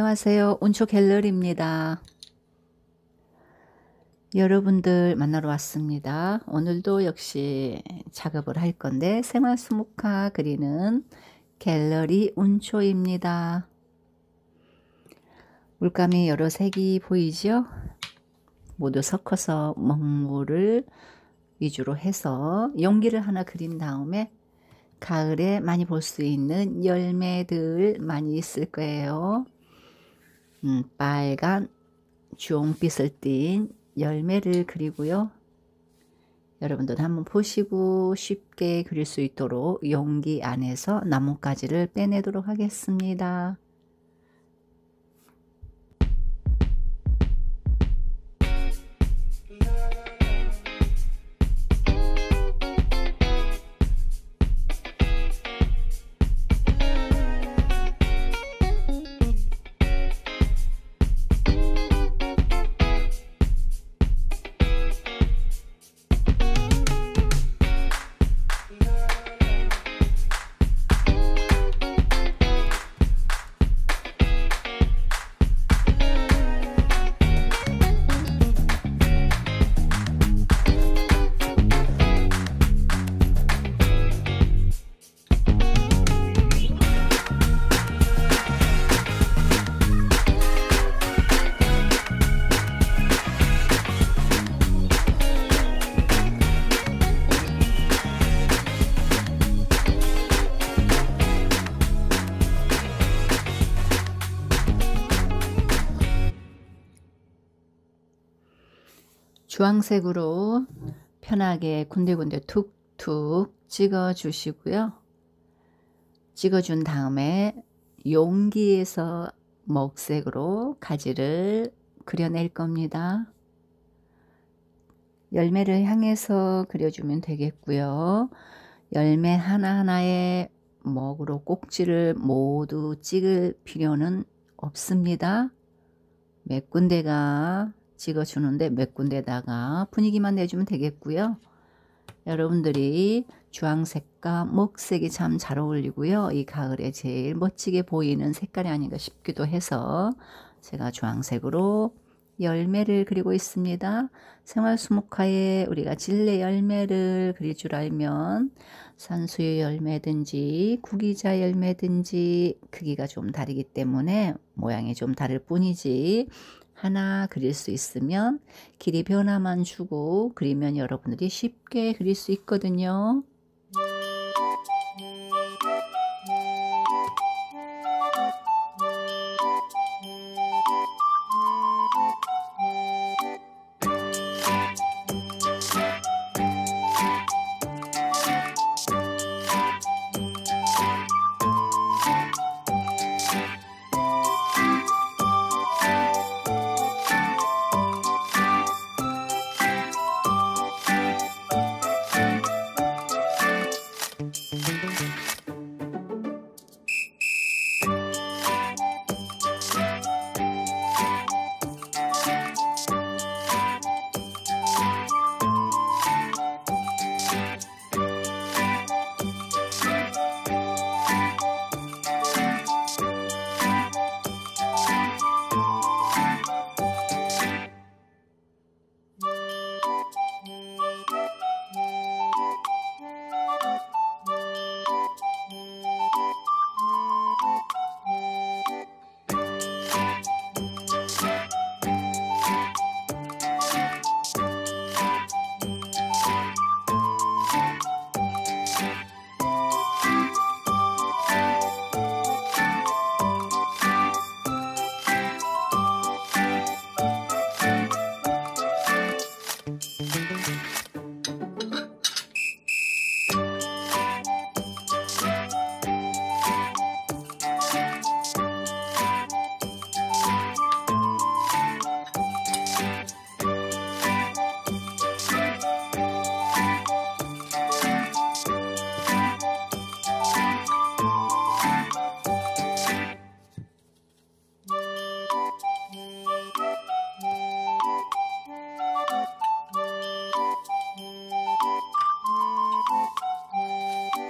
안녕하세요. 운초 갤러리입니다. 여러분들 만나러 왔습니다. 오늘도 역시 작업을 할 건데 생활 수묵화 그리는 갤러리 운초입니다. 물감이 여러 색이 보이죠? 모두 섞어서 먹물을 위주로 해서 용기를 하나 그린 다음에 가을에 많이 볼 수 있는 열매들 많이 있을 거예요. 빨간 주홍빛을 띤 열매를 그리고요. 여러분들 한번 보시고 쉽게 그릴 수 있도록 용기 안에서 나뭇가지를 빼내도록 하겠습니다. 주황색으로 편하게 군데군데 툭툭 찍어 주시고요. 찍어준 다음에 용기에서 먹색으로 가지를 그려낼 겁니다. 열매를 향해서 그려주면 되겠고요. 열매 하나하나에 먹으로 꼭지를 모두 찍을 필요는 없습니다. 몇 군데가 찍어주는데 몇 군데다가 분위기만 내주면 되겠고요. 여러분들이 주황색과 먹색이 참 잘 어울리고요. 이 가을에 제일 멋지게 보이는 색깔이 아닌가 싶기도 해서 제가 주황색으로 열매를 그리고 있습니다. 생활수묵화에 우리가 진레 열매를 그릴 줄 알면 산수유 열매든지 구기자 열매든지 크기가 좀 다르기 때문에 모양이 좀 다를 뿐이지 하나 그릴 수 있으면 길이 변화만 주고 그리면 여러분들이 쉽게 그릴 수 있거든요.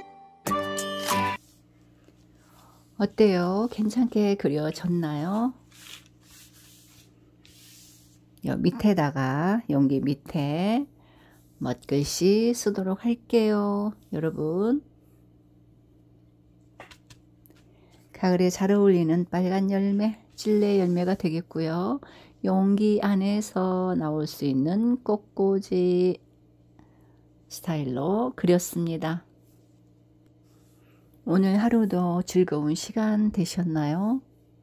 어때요? 괜찮게 그려졌나요? 요 밑에다가 용기 밑에 멋글씨 쓰도록 할게요. 여러분, 가을에 잘 어울리는 빨간 열매, 찔레 열매가 되겠고요. 용기 안에서 나올 수 있는 꽃꽂이 스타일로 그렸습니다. 오늘 하루도 즐거운 시간 되셨나요?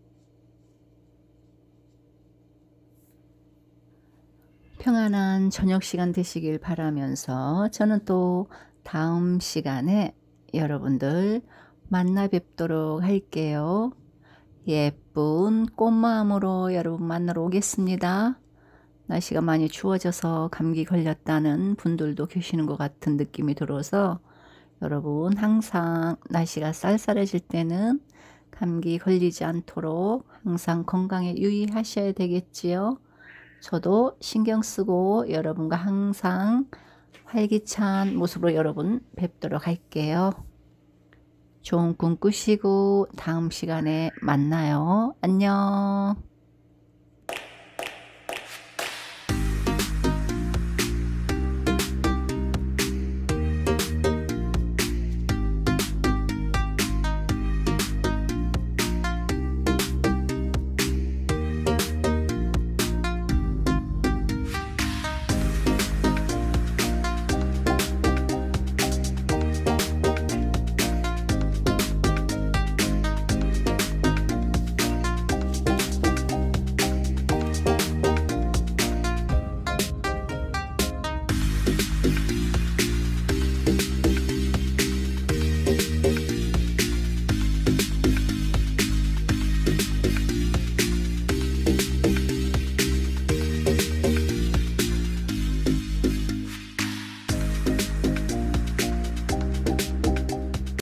평안한 저녁 시간 되시길 바라면서 저는 또 다음 시간에 여러분들 만나 뵙도록 할게요. 예쁜 꽃마음으로 여러분 만나러 오겠습니다. 날씨가 많이 추워져서 감기 걸렸다는 분들도 계시는 것 같은 느낌이 들어서 여러분 항상 날씨가 쌀쌀해질 때는 감기 걸리지 않도록 항상 건강에 유의하셔야 되겠지요. 저도 신경 쓰고 여러분과 항상 활기찬 모습으로 여러분 뵙도록 할게요. 좋은 꿈 꾸시고 다음 시간에 만나요. 안녕.